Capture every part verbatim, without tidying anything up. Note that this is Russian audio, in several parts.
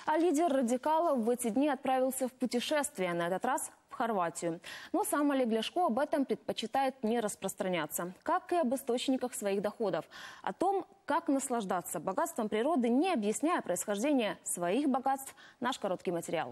А лидер радикалов в эти дни отправился в путешествие, на этот раз в Хорватию. Но сам Олег Ляшко об этом предпочитает не распространяться, как и об источниках своих доходов. О том, как наслаждаться богатством природы, не объясняя происхождение своих богатств, наш короткий материал.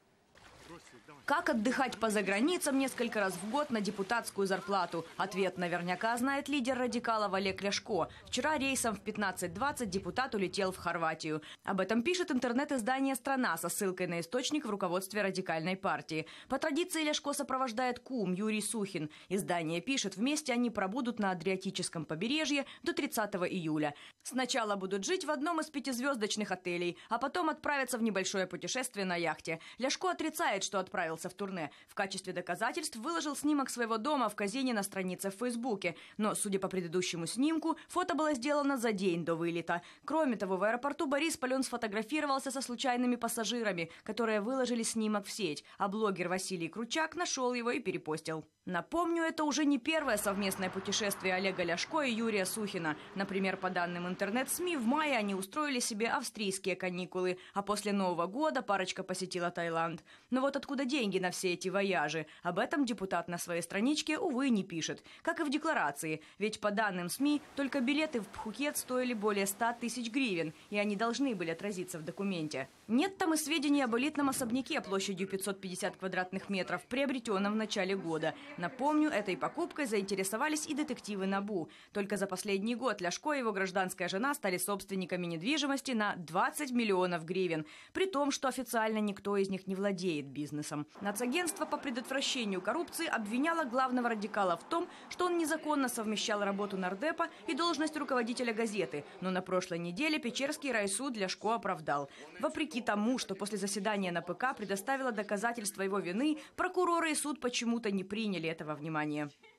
Как отдыхать по заграницам несколько раз в год на депутатскую зарплату? Ответ наверняка знает лидер радикалов Олег Ляшко. Вчера рейсом в пятнадцать двадцать депутат улетел в Хорватию. Об этом пишет интернет-издание «Страна» со ссылкой на источник в руководстве радикальной партии. По традиции Ляшко сопровождает кум Юрий Сухин. Издание пишет, вместе они пробудут на Адриатическом побережье до тридцатого июля. Сначала будут жить в одном из пятизвездочных отелей, а потом отправятся в небольшое путешествие на яхте. Ляшко отрицает, что отправился в турне. В качестве доказательств выложил снимок своего дома в Казине на странице в Фейсбуке. Но, судя по предыдущему снимку, фото было сделано за день до вылета. Кроме того, в аэропорту Борисполь он сфотографировался со случайными пассажирами, которые выложили снимок в сеть, а блогер Василий Кручак нашел его и перепостил. Напомню, это уже не первое совместное путешествие Олега Ляшко и Юрия Сухина. Например, по данным интернет-СМИ, в мае они устроили себе австрийские каникулы, а после Нового года парочка посетила Таиланд. Но вот откуда деньги на все эти вояжи? Об этом депутат на своей страничке, увы, не пишет. Как и в декларации. Ведь по данным СМИ, только билеты в Пхукет стоили более ста тысяч гривен, и они должны были отразиться в документе. Нет там и сведений об элитном особняке площадью пятьсот пятьдесят квадратных метров, приобретенном в начале года. Напомню, этой покупкой заинтересовались и детективы НАБУ. Только за последний год Ляшко и его гражданская жена стали собственниками недвижимости на двадцать миллионов гривен. При том, что официально никто из них не владеет бизнесом. Нацагентство по предотвращению коррупции обвиняло главного радикала в том, что он незаконно совмещал работу нардепа и должность руководителя газеты. Но на прошлой неделе Печерский райсуд Ляшко оправдал. Вопреки тому, что после заседания на ПК предоставило доказательства его вины, прокуроры и суд почему-то не приняли этого внимания.